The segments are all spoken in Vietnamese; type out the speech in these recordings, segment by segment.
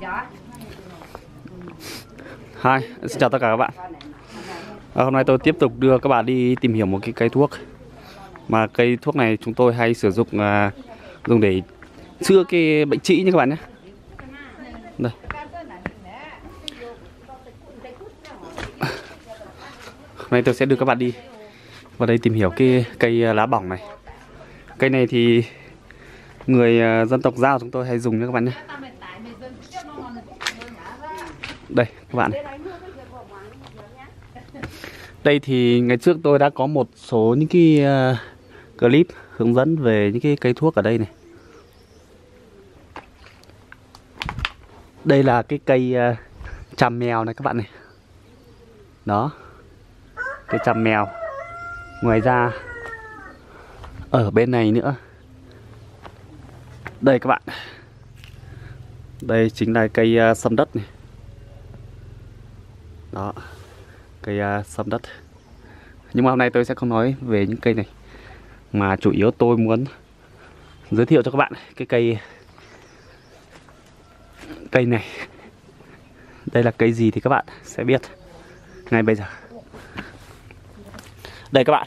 Hi, xin chào tất cả các bạn. Hôm nay tôi tiếp tục đưa các bạn đi tìm hiểu một cái cây thuốc. Mà cây thuốc này chúng tôi hay sử dụng dùng để chữa cái bệnh trĩ nha các bạn nhé. Đây. Hôm nay tôi sẽ đưa các bạn đi vào đây tìm hiểu cái cây lá bỏng này. Cây này thì người dân tộc Dao chúng tôi hay dùng nha các bạn nhé. Đây các bạn này. Đây thì ngày trước tôi đã có một số những cái clip hướng dẫn về những cái cây thuốc ở đây này. Đây là cái cây tràm mèo này các bạn này. Đó. Cây tràm mèo. Ngoài ra ở bên này nữa. Đây các bạn. Đây chính là cây sâm đất này. Đó. Cây sâm đất. Nhưng mà hôm nay tôi sẽ không nói về những cây này, mà chủ yếu tôi muốn giới thiệu cho các bạn cái cây này. Đây là cây gì thì các bạn sẽ biết ngay bây giờ. Đây các bạn.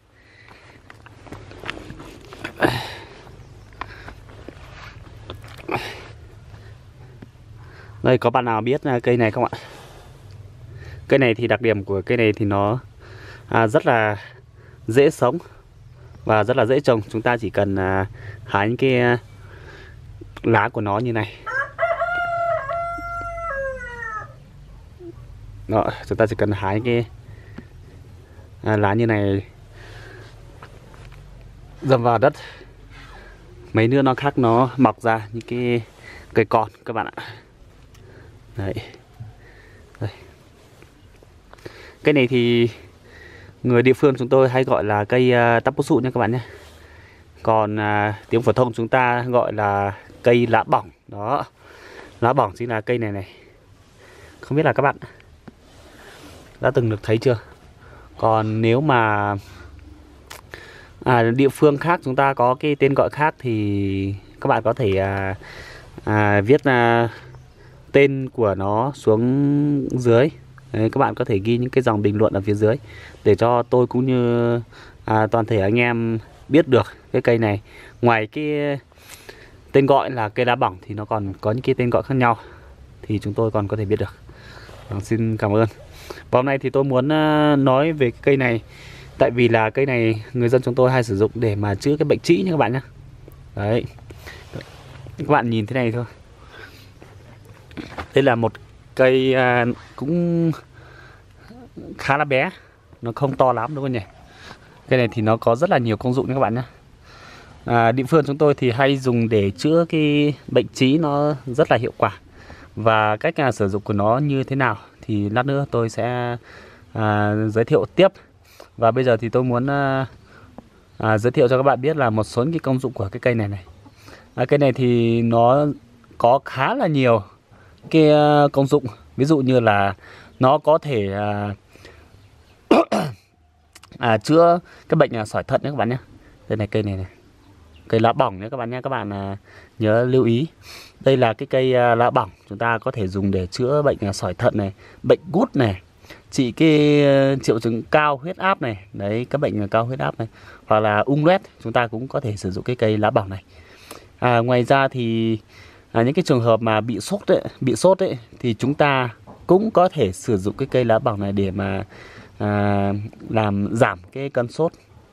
Đây, có bạn nào biết cây này không ạ? Cây này thì đặc điểm của cây này thì nó rất là dễ sống và rất là dễ trồng. Chúng ta chỉ cần hái những cái lá của nó như này. Đó, chúng ta chỉ cần hái cái lá như này, dầm vào đất. Mấy nữa nó khác nó mọc ra những cái cây con các bạn ạ. Đấy. Đây. Cây này thì người địa phương chúng tôi hay gọi là cây tắp bút sụ nha các bạn nhé. Còn tiếng phổ thông chúng ta gọi là cây lá bỏng. Đó. Lá bỏng chính là cây này này. Không biết là các bạn đã từng được thấy chưa? Còn nếu mà địa phương khác chúng ta có cái tên gọi khác thì các bạn có thể viết tên của nó xuống dưới. Đấy, các bạn có thể ghi những cái dòng bình luận ở phía dưới để cho tôi cũng như toàn thể anh em biết được cái cây này. Ngoài cái tên gọi là cây lá bỏng thì nó còn có những cái tên gọi khác nhau, thì chúng tôi còn có thể biết được. Xin cảm ơn. Và hôm nay thì tôi muốn nói về cái cây này, tại vì là cây này người dân chúng tôi hay sử dụng để mà chữa cái bệnh trĩ nha các bạn nhé. Đấy. Các bạn nhìn thế này thôi. Đây là một cây cũng khá là bé, nó không to lắm đúng không nhỉ? Cây này thì nó có rất là nhiều công dụng nha các bạn nhé. Địa phương chúng tôi thì hay dùng để chữa cái bệnh trĩ, nó rất là hiệu quả. Và cách sử dụng của nó như thế nào thì lát nữa tôi sẽ giới thiệu tiếp. Và bây giờ thì tôi muốn giới thiệu cho các bạn biết là một số những cái công dụng của cái cây này này. Cây này thì nó có khá là nhiều cái công dụng. Ví dụ như là nó có thể chữa cái bệnh sỏi thận nhé các bạn nhé. Đây này, cây này này, cây lá bỏng nhé các bạn nhé. Các bạn nhớ lưu ý. Đây là cái cây lá bỏng, chúng ta có thể dùng để chữa bệnh sỏi thận này, bệnh gút này, trị cái triệu chứng cao huyết áp này. Đấy, các bệnh cao huyết áp này, hoặc là ung loét, chúng ta cũng có thể sử dụng cái cây lá bỏng này. Ngoài ra thì những cái trường hợp mà bị sốt ấy thì chúng ta cũng có thể sử dụng cái cây lá bỏng này để mà làm giảm cái cơn sốt.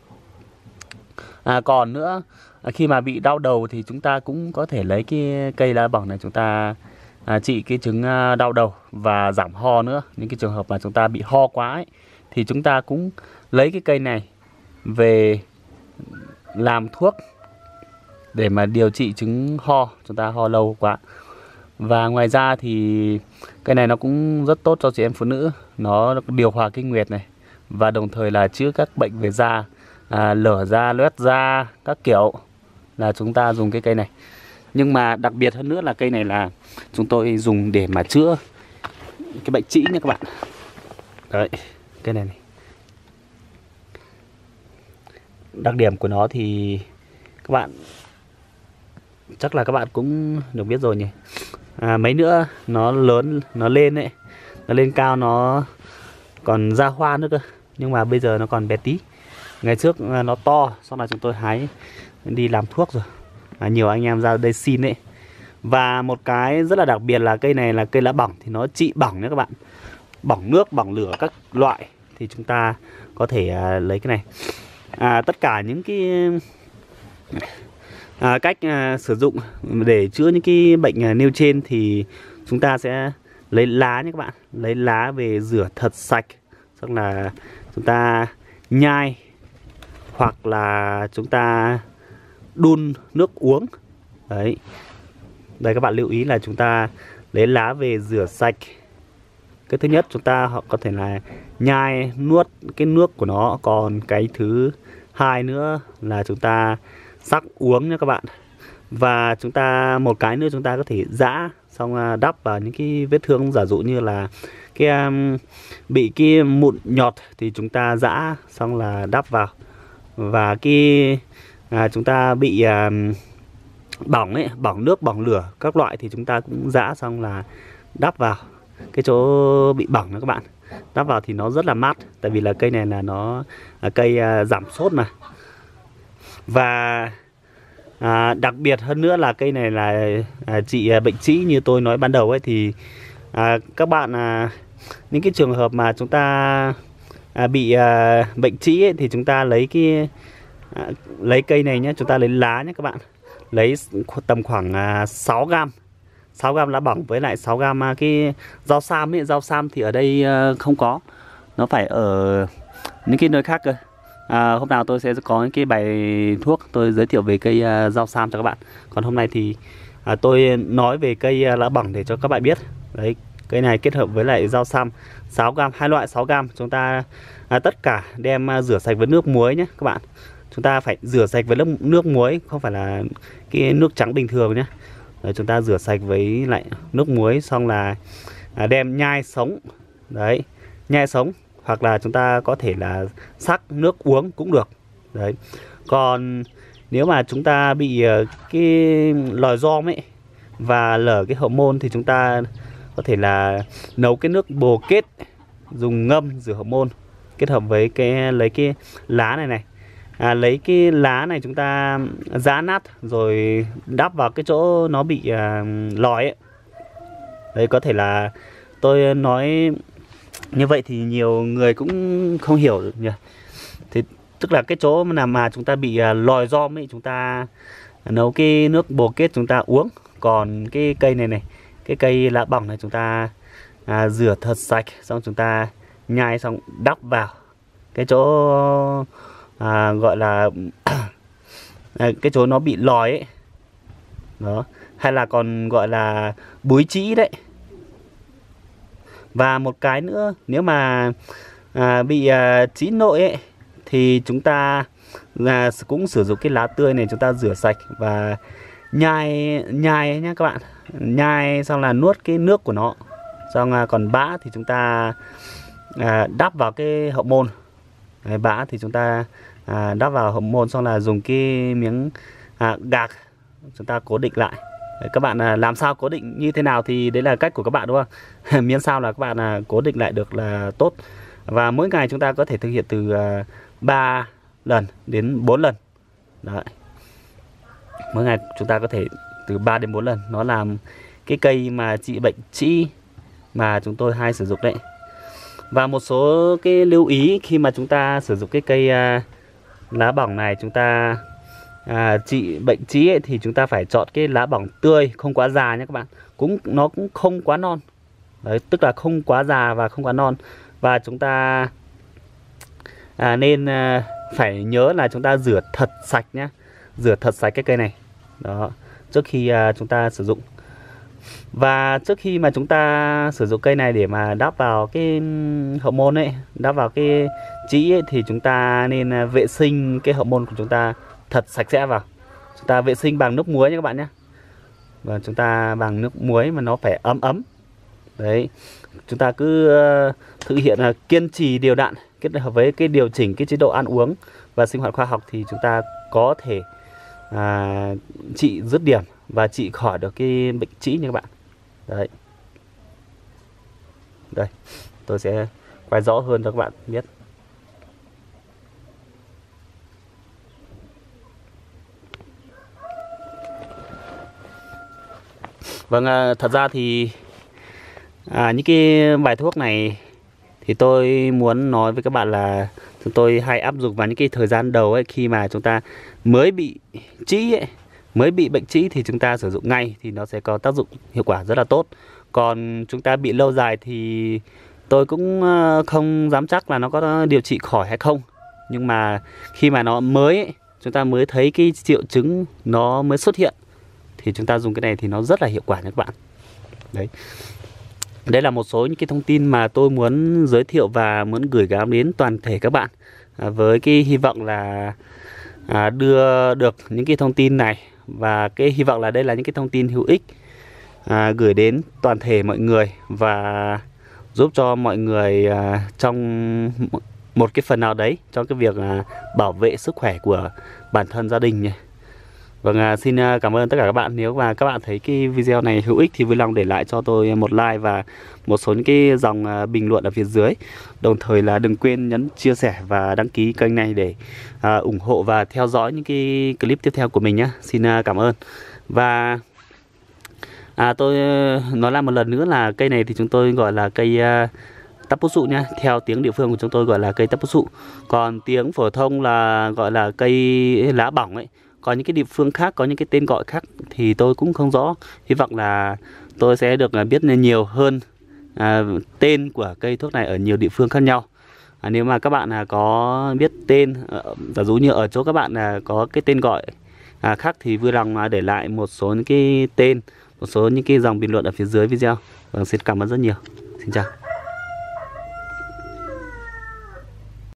Còn nữa, khi mà bị đau đầu thì chúng ta cũng có thể lấy cái cây lá bỏng này chúng ta trị cái chứng đau đầu và giảm ho nữa. Những cái trường hợp mà chúng ta bị ho quá ấy, thì chúng ta cũng lấy cái cây này về làm thuốc để mà điều trị chứng ho, chúng ta ho lâu quá. Và ngoài ra thì cây này nó cũng rất tốt cho chị em phụ nữ. Nó điều hòa kinh nguyệt này, và đồng thời là chữa các bệnh về da, lở da, loét da, các kiểu là chúng ta dùng cái cây này. Nhưng mà đặc biệt hơn nữa là cây này là chúng tôi dùng để mà chữa cái bệnh trĩ nha các bạn. Đấy, cây này này. Đặc điểm của nó thì các bạn chắc là các bạn cũng được biết rồi nhỉ. mấy nữa nó lớn, nó lên ấy, nó lên cao, nó còn ra hoa nữa cơ. Nhưng mà bây giờ nó còn bé tí. Ngày trước nó to, sau này chúng tôi hái đi làm thuốc rồi. Nhiều anh em ra đây xin ấy. Và một cái rất là đặc biệt là cây này là cây lá bỏng, thì nó trị bỏng nhé các bạn. Bỏng nước, bỏng lửa các loại thì chúng ta có thể lấy cái này. Tất cả những cái cách sử dụng để chữa những cái bệnh nêu trên thì chúng ta sẽ lấy lá nhé các bạn. Lấy lá về rửa thật sạch, xong là chúng ta nhai, hoặc là chúng ta đun nước uống. Đấy. Đây các bạn lưu ý là chúng ta lấy lá về rửa sạch. Cái thứ nhất chúng ta có thể là nhai nuốt cái nước của nó. Còn cái thứ hai nữa là chúng ta sắc uống nha các bạn. Và chúng ta một cái nữa chúng ta có thể giã xong đắp vào những cái vết thương, giả dụ như là cái bị cái mụn nhọt thì chúng ta giã xong là đắp vào. Và cái chúng ta bị bỏng ấy, bỏng nước, bỏng lửa các loại thì chúng ta cũng giã xong là đắp vào cái chỗ bị bỏng đó các bạn. Đắp vào thì nó rất là mát, tại vì là cây này là nó là cây giảm sốt mà. Và đặc biệt hơn nữa là cây này là trị bệnh trĩ như tôi nói ban đầu ấy, thì các bạn những cái trường hợp mà chúng ta bị bệnh trĩ ấy, thì chúng ta lấy cây này nhé, chúng ta lấy lá nhé các bạn. Lấy tầm khoảng 6 gram 6 gram lá bỏng với lại 6 gram cái rau sam ấy. Rau sam thì ở đây không có, nó phải ở những cái nơi khác cơ. Hôm nào tôi sẽ có những cái bài thuốc tôi giới thiệu về cây rau sam cho các bạn. Còn hôm nay thì tôi nói về cây lá bỏng để cho các bạn biết. Đấy, cây này kết hợp với lại rau sam 6 gram, hai loại 6 gram. Chúng ta tất cả đem rửa sạch với nước muối nhé các bạn. Chúng ta phải rửa sạch với nước muối, không phải là cái nước trắng bình thường nhé. Đấy, chúng ta rửa sạch với lại nước muối xong là đem nhai sống. Đấy, nhai sống, hoặc là chúng ta có thể là sắc nước uống cũng được. Đấy. Còn nếu mà chúng ta bị cái lòi giom ấy và lở cái hậu môn thì chúng ta có thể là nấu cái nước bồ kết, dùng ngâm rửa hậu môn kết hợp với lấy cái lá này này. Lấy cái lá này chúng ta giã nát rồi đắp vào cái chỗ nó bị lòi ấy. Đấy, có thể là tôi nói như vậy thì nhiều người cũng không hiểu được nhỉ. Thì tức là cái chỗ mà chúng ta bị lòi giom ấy, chúng ta nấu cái nước bồ kết chúng ta uống. Còn cái cây này này, cái cây lá bỏng này chúng ta rửa thật sạch, xong chúng ta nhai xong đắp vào cái chỗ gọi là cái chỗ nó bị lòi ấy. Đó, hay là còn gọi là búi trĩ đấy. Và một cái nữa, nếu mà bị trĩ nội ấy thì chúng ta cũng sử dụng cái lá tươi này, chúng ta rửa sạch và nhai nhé các bạn. Nhai xong là nuốt cái nước của nó. Xong còn bã thì chúng ta đắp vào cái hậu môn. Đấy, bã thì chúng ta đắp vào hậu môn, xong là dùng cái miếng gạc chúng ta cố định lại. Đấy, các bạn làm sao cố định như thế nào thì đấy là cách của các bạn, đúng không? Miễn sao là các bạn cố định lại được là tốt. Và mỗi ngày chúng ta có thể thực hiện từ 3 lần đến 4 lần. Đấy. Mỗi ngày chúng ta có thể từ 3 đến 4 lần. Nó làm cái cây mà trị bệnh trĩ mà chúng tôi hay sử dụng đấy. Và một số cái lưu ý khi mà chúng ta sử dụng cái cây lá bỏng này, chúng ta trị bệnh trĩ ấy, thì chúng ta phải chọn cái lá bỏng tươi, không quá già nhé các bạn. Nó cũng không quá non. Đấy, tức là không quá già và không quá non. Và chúng ta nên phải nhớ là chúng ta rửa thật sạch nhé. Rửa thật sạch cái cây này. Đó, trước khi chúng ta sử dụng. Và trước khi mà chúng ta sử dụng cây này để mà đắp vào cái hậu môn ấy, đắp vào cái trĩ ấy, thì chúng ta nên vệ sinh cái hậu môn của chúng ta thật sạch sẽ vào. Chúng ta vệ sinh bằng nước muối nhé các bạn nhé. Và chúng ta bằng nước muối mà nó phải ấm ấm. Đấy, chúng ta cứ thực hiện kiên trì đều đặn kết hợp với cái điều chỉnh cái chế độ ăn uống và sinh hoạt khoa học thì chúng ta có thể trị dứt điểm và trị khỏi được cái bệnh trĩ như các bạn. Đấy. Đây, tôi sẽ quay rõ hơn cho các bạn biết. Vâng, thật ra thì những cái bài thuốc này thì tôi muốn nói với các bạn là chúng tôi hay áp dụng vào những cái thời gian đầu ấy, khi mà chúng ta mới bị trĩ ấy, mới bị bệnh trĩ thì chúng ta sử dụng ngay thì nó sẽ có tác dụng hiệu quả rất là tốt. Còn chúng ta bị lâu dài thì tôi cũng không dám chắc là nó có điều trị khỏi hay không. Nhưng mà khi mà nó mới ấy, chúng ta mới thấy cái triệu chứng nó mới xuất hiện thì chúng ta dùng cái này thì nó rất là hiệu quả nha các bạn. Đấy. Đây là một số những cái thông tin mà tôi muốn giới thiệu và muốn gửi gắm đến toàn thể các bạn, với cái hy vọng là đưa được những cái thông tin này, và cái hy vọng là đây là những cái thông tin hữu ích gửi đến toàn thể mọi người và giúp cho mọi người trong một cái phần nào đấy trong cái việc bảo vệ sức khỏe của bản thân, gia đình nhỉ. Vâng, xin cảm ơn tất cả các bạn. Nếu mà các bạn thấy cái video này hữu ích thì vui lòng để lại cho tôi một like và một số những cái dòng bình luận ở phía dưới. Đồng thời là đừng quên nhấn chia sẻ và đăng ký kênh này để ủng hộ và theo dõi những cái clip tiếp theo của mình nhé. Xin cảm ơn. Và tôi nói lại một lần nữa là cây này thì chúng tôi gọi là cây táp bút sụ nha. Theo tiếng địa phương của chúng tôi gọi là cây táp bút sụ. Còn tiếng phổ thông là gọi là cây lá bỏng ấy. Có những cái địa phương khác có những cái tên gọi khác thì tôi cũng không rõ. Hy vọng là tôi sẽ được biết nhiều hơn tên của cây thuốc này ở nhiều địa phương khác nhau. Nếu mà các bạn có biết tên, giả dụ như ở chỗ các bạn có cái tên gọi khác thì vui lòng để lại một số những cái tên, một số những cái dòng bình luận ở phía dưới video. Vâng, xin cảm ơn rất nhiều. Xin chào.